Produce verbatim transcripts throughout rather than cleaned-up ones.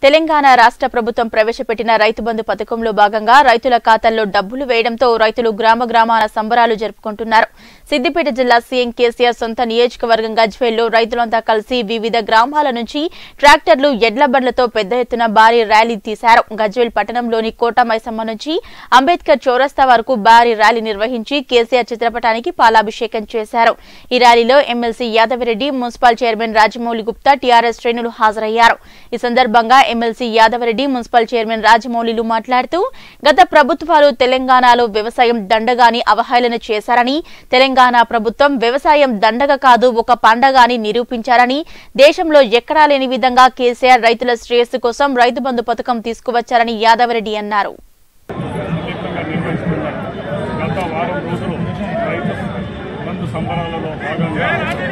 తెలంగాణ రాష్ట్ర ప్రభుత్వం ప్రవేశపెట్టిన రైతు బంధు పథకంలో భాగంగా రైతుల ఖాతాల్లో డబ్బులు వేయడంతో రైతులు గ్రామ గ్రామాల సంబరాలు జరుపుకుంటున్నారు. సిద్దిపేట జిల్లా సీఎం కేసీఆర్ సొంత నియోజకవర్గం గజ్వేల్లో రైతులంతా కలిసి వివిధ గ్రామాల నుంచి ట్రాక్టర్లు, ఎడ్ల బండ్లతో పెద్ద ఎత్తున భారీ ర్యాలీ తీశారు. గజ్వేల్ పట్టణంలోని కోట మైసమ్మ నుంచి అంబేద్కర్ చౌరస్తా వరకు భారీ ర్యాలీ నిర్వహించి కేసీఆర్ చిత్రపటానికి పాలాభిషేకం చేశారు. ఈ ర్యాలీలో MLC Yadava Reddy, municipal chairman Rajamouli Gupta, TRS శ్రేణులు హాజరయ్యారు. ఈ సందర్భంగా ఎమ్మెల్సీ యాదవరెడ్డి, మున్సిపల్ చైర్మన్ రాజమౌళిలు మాట్లాడుతూ గత ప్రభుత్వాలు తెలంగాణలో వ్యవసాయం దండగాని అవహేళన చేశారని, తెలంగాణ ప్రభుత్వం వ్యవసాయం దండగ కాదు ఒక పండగ అని నిరూపించారని, దేశంలో ఎక్కడా లేని విధంగా కేసీఆర్ రైతుల శ్రేయస్సు కోసం రైతు బంధు పథకం తీసుకువచ్చారని యాదవరెడ్డి అన్నారు. సంబరాలలో భాగంగా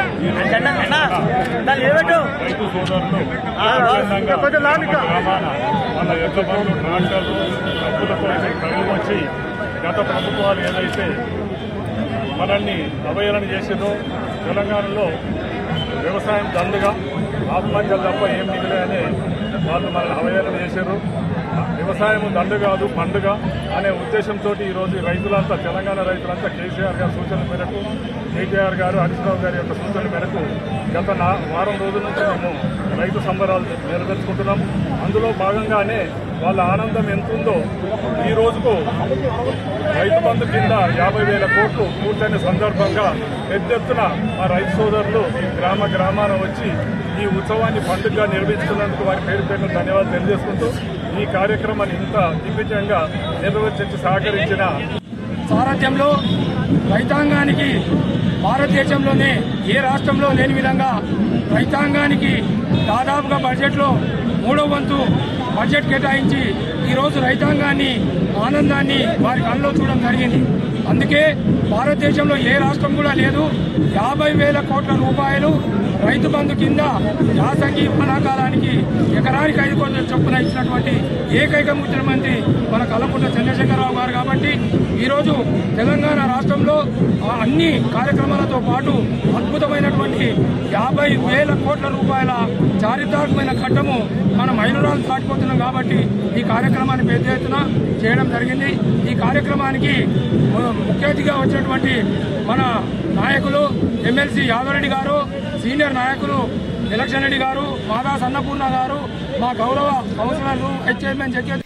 రైతు సోదరులు గ్రామాన వాళ్ళ ఎడ్ల బండ్లు, ట్రాక్టర్లు, డబ్బులతో తరలి వచ్చి గత ప్రభుత్వాలు ఏదైతే మనల్ని అవహేళన చేసిందో, తెలంగాణలో వ్యవసాయం దండుగా ఆత్మహత్యలు తప్ప ఏం మిగిలాయని వాళ్ళు మనల్ని అవహేళన చేశారు. వ్యవసాయం దండు కాదు పండుగ అనే ఉద్దేశంతో ఈరోజు రైతులంతా, తెలంగాణ రైతులంతా కేసీఆర్ గారి సూచనల మేరకు, కేటీఆర్ గారు, హరీశ్రావు గారి యొక్క సూచనల మేరకు గత వారం రోజుల నుంచి మేము రైతు సంబరాలు నెరవేర్చుకుంటున్నాం. అందులో భాగంగానే వాళ్ళ ఆనందం ఎంతుందో ఈ రోజుకు రైతు బంధు కింద యాభై వేల కోట్లు పూర్తయిన సందర్భంగా పెద్ద ఎత్తున మా రైతు సోదరులు గ్రామ గ్రామాన వచ్చి ఈ ఉత్సవాన్ని పండుగగా నిర్వహించుకున్నందుకు వారి పేరు పేరున ధన్యవాదాలు తెలియజేసుకుంటూ ఈ కార్యక్రమాన్ని ఇంత దిగ్విజయంగా నిర్వహించి సహకరించిన సారథ్యంలో రైతాంగానికి భారతదేశంలోనే ఏ రాష్ట్రంలో లేని విధంగా రైతాంగానికి దాదాపుగా బడ్జెట్లో మూడో వంతు బడ్జెట్ కేటాయించి ఈరోజు రైతాంగాన్ని ఆనందాన్ని వారి కళ్ళలో చూడడం జరిగింది. అందుకే భారతదేశంలో ఏ రాష్ట్రం కూడా లేదు. యాభై వేల కోట్ల రూపాయలు రైతు బంధు కింద యాసంగి వానాకాలానికి ఎకరానికి ఐదు కోట్ల చొప్పున ఇచ్చినటువంటి ఏకైక ముఖ్యమంత్రి మన కల్వకుంట్ల చంద్రశేఖరరావు గారు. కాబట్టి ఈరోజు తెలంగాణ రాష్ట్రంలో అన్ని కార్యక్రమాలతో పాటు అద్భుతమైనటువంటి యాభై వేల కోట్ల రూపాయల చారిత్రాత్మకమైన ఘట్టము మనం మైలురాలు దాటిపోతున్నాం. కాబట్టి ఈ కార్యక్రమాన్ని పెద్ద ఎత్తున చేయడం జరిగింది. ఈ కార్యక్రమానికి ముఖ్య అతిథిగా వచ్చినటువంటి మన నాయకులు ఎమ్మెల్సీ యాదవరెడ్డి గారు, సీనియర్ నాయకులు ఎలక్షన్ రెడ్డి గారు, మాదాస్ అన్నపూర్ణ గారు, మా గౌరవ కౌన్సిలర్లు, వైస్ చైర్మన్ జగ్గే